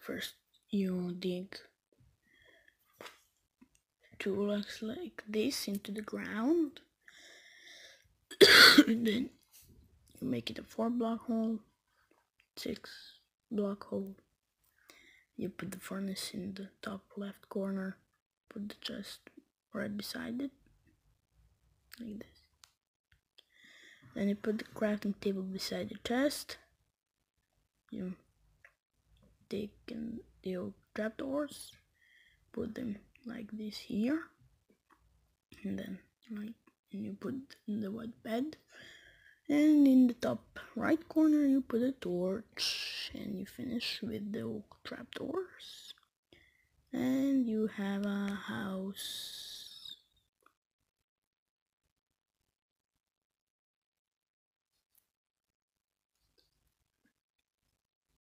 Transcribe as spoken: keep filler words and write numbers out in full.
first you dig two blocks like this into the ground. And then you make it a four block hole, six block hole. You put the furnace in the top left corner, put the chest right beside it, like this. Then you put the crafting table beside the chest. You take in the old trapdoors, put them like this here, and then like and you put in the white bed, and in the top right corner you put a torch, and you finish with the oak trapdoors, and you have a house.